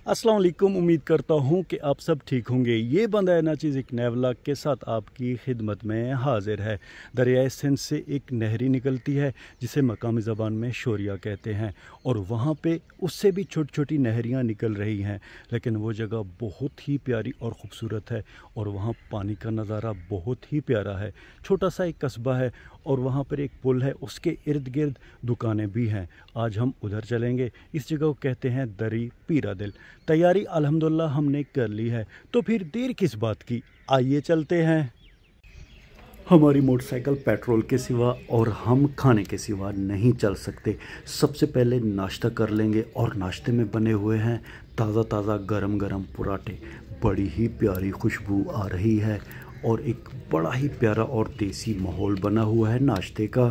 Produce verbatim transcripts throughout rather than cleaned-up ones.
अस्सलाम वालेकुम। उम्मीद करता हूँ कि आप सब ठीक होंगे। ये बंदा है ना चीज़ एक नए व्लॉग के साथ आपकी खिदमत में हाजिर है। दरियाए सिंध से एक नहरी निकलती है जिसे मकामी ज़बान में शोरिया कहते हैं, और वहाँ पे उससे भी छोटी छोटी नहरियाँ निकल रही हैं। लेकिन वो जगह बहुत ही प्यारी और ख़ूबसूरत है, और वहाँ पानी का नज़ारा बहुत ही प्यारा है। छोटा सा एक कस्बा है और वहाँ पर एक पुल है, उसके इर्द गिर्द दुकानें भी हैं। आज हम उधर चलेंगे। इस जगह को कहते हैं दरी पीरा दिल। तैयारी अल्हम्दुलिल्लाह हमने कर ली है, तो फिर देर किस बात की, आइए चलते हैं। हमारी मोटरसाइकिल पेट्रोल के सिवा और हम खाने के सिवा नहीं चल सकते। सबसे पहले नाश्ता कर लेंगे, और नाश्ते में बने हुए हैं ताज़ा ताज़ा गरम गरम पराठे। बड़ी ही प्यारी खुशबू आ रही है और एक बड़ा ही प्यारा और देसी माहौल बना हुआ है नाश्ते का।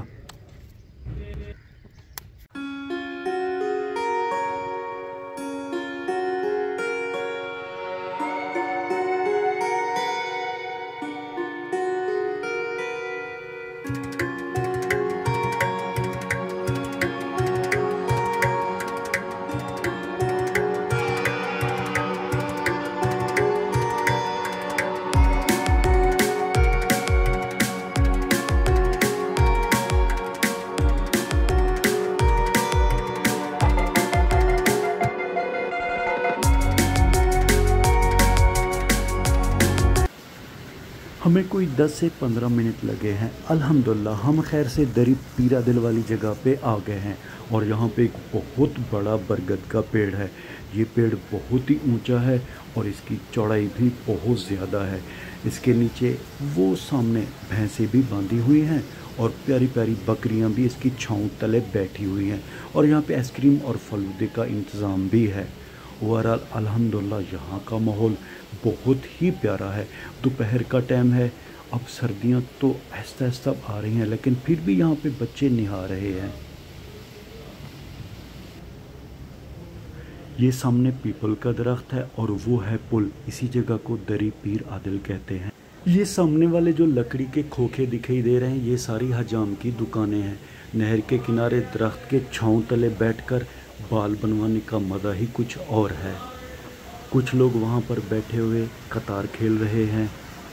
हमें कोई दस से पंद्रह मिनट लगे हैं। अल्हम्दुलिल्लाह हम खैर से दरी पीरा दिल वाली जगह पे आ गए हैं, और यहाँ पे एक बहुत बड़ा बरगद का पेड़ है। ये पेड़ बहुत ही ऊंचा है और इसकी चौड़ाई भी बहुत ज़्यादा है। इसके नीचे वो सामने भैंसें भी बांधी हुई हैं, और प्यारी प्यारी बकरियां भी इसकी छाँव तले बैठी हुई हैं, और यहाँ पे आइसक्रीम और फलूदे का इंतज़ाम भी है। ओवरऑल अल्हम्दुलिल्लाह यहाँ का माहौल बहुत ही प्यारा है। दोपहर का टाइम है, अब सर्दियाँ तो आहिस्ता आहिस्ता आ रही हैं, लेकिन फिर भी यहाँ पे बच्चे नहा रहे हैं। ये सामने पीपल का दरख्त है और वो है पुल। इसी जगह को दरी पीर आदिल कहते हैं। ये सामने वाले जो लकड़ी के खोखे दिखाई दे रहे हैं, ये सारी हजाम की दुकानें हैं। नहर के किनारे दरख्त के छाँव तले बैठकर बाल बनवाने का मज़ा ही कुछ और है। कुछ लोग वहाँ पर बैठे हुए कतार खेल रहे हैं।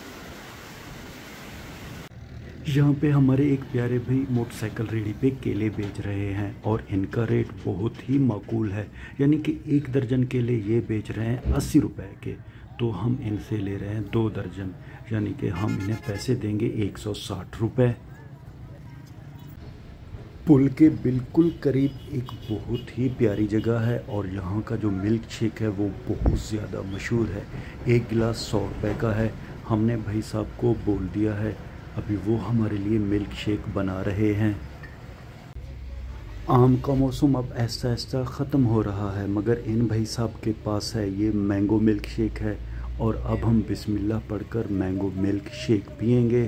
यहाँ पे हमारे एक प्यारे भाई मोटरसाइकिल रेडी पे केले बेच रहे हैं, और इनका रेट बहुत ही माकूल है। यानी कि एक दर्जन केले ये बेच रहे हैं अस्सी रुपए के, तो हम इनसे ले रहे हैं दो दर्जन, यानी कि हम इन्हें पैसे देंगे एक सौ साठ रुपये। पुल के बिल्कुल करीब एक बहुत ही प्यारी जगह है, और यहाँ का जो मिल्क शेक है वो बहुत ज़्यादा मशहूर है। एक गिलास सौ रुपये का है। हमने भाई साहब को बोल दिया है, अभी वो हमारे लिए मिल्क शेक बना रहे हैं। आम का मौसम अब ऐसा ऐसा ख़त्म हो रहा है, मगर इन भाई साहब के पास है ये मैंगो मिल्क शेक है, और अब हम बिस्मिल्लाह पढ़कर मैंगो मिल्क शेक पियेंगे।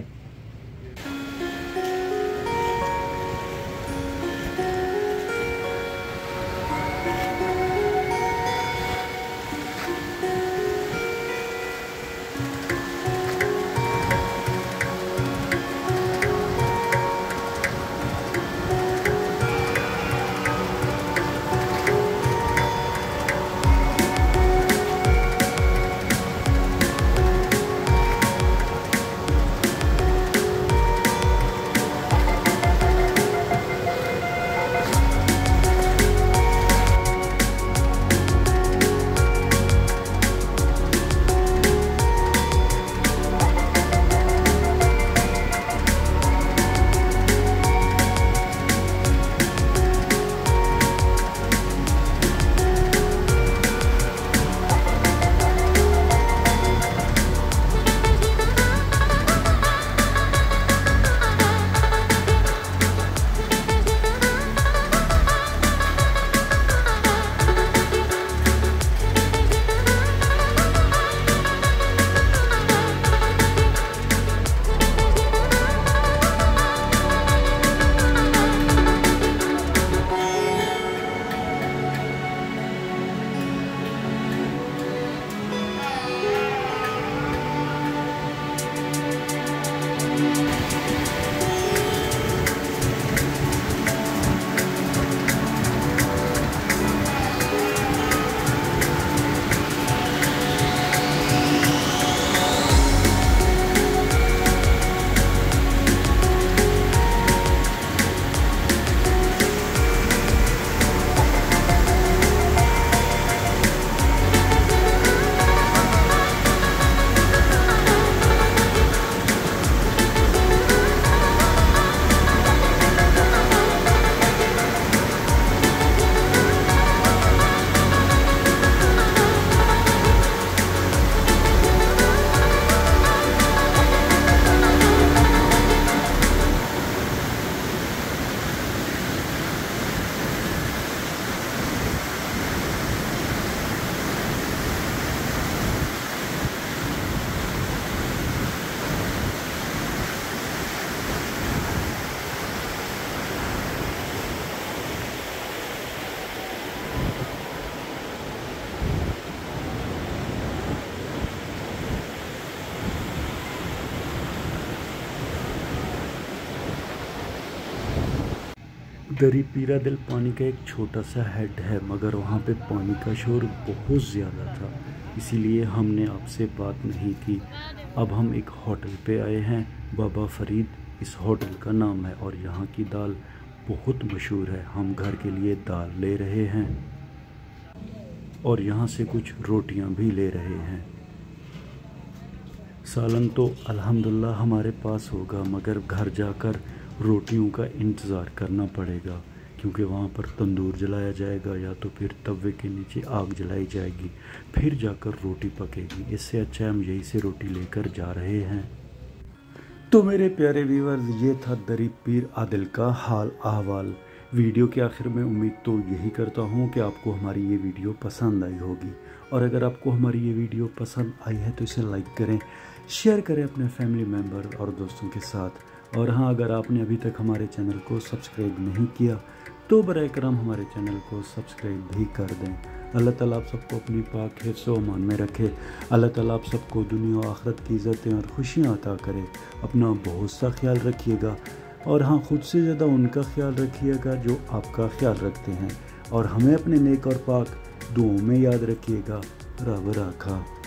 दरी पीरा दिल पानी का एक छोटा सा हेड है, मगर वहाँ पे पानी का शोर बहुत ज़्यादा था, इसीलिए हमने आपसे बात नहीं की। अब हम एक होटल पे आए हैं, बाबा फरीद इस होटल का नाम है और यहाँ की दाल बहुत मशहूर है। हम घर के लिए दाल ले रहे हैं और यहाँ से कुछ रोटियाँ भी ले रहे हैं। सालन तो अल्हम्दुलिल्लाह हमारे पास होगा, मगर घर जाकर रोटियों का इंतज़ार करना पड़ेगा, क्योंकि वहाँ पर तंदूर जलाया जाएगा या तो फिर तवे के नीचे आग जलाई जाएगी, फिर जाकर रोटी पकेगी। इससे अच्छा हम यहीं से रोटी लेकर जा रहे हैं। तो मेरे प्यारे व्यूअर्स, ये था दरी पीर आदिल का हाल अहवाल। वीडियो के आखिर में उम्मीद तो यही करता हूँ कि आपको हमारी ये वीडियो पसंद आई होगी, और अगर आपको हमारी ये वीडियो पसंद आई है तो इसे लाइक करें, शेयर करें अपने फैमिली मेम्बर और दोस्तों के साथ। और हाँ, अगर आपने अभी तक हमारे चैनल को सब्सक्राइब नहीं किया तो बराए करम हमारे चैनल को सब्सक्राइब भी कर दें। अल्लाह ताला आप सबको अपनी पाक हिफ्ज़ व अमान में रखे। अल्लाह ताला आप सबको दुनिया और आखिरत की इज़्ज़तें और खुशियाँ अता करे। अपना बहुत सा ख्याल रखिएगा, और हाँ, ख़ुद से ज़्यादा उनका ख्याल रखिएगा जो आपका ख्याल रखते हैं, और हमें अपने नेक और पाक दुआओं में याद रखिएगा। रब राखा।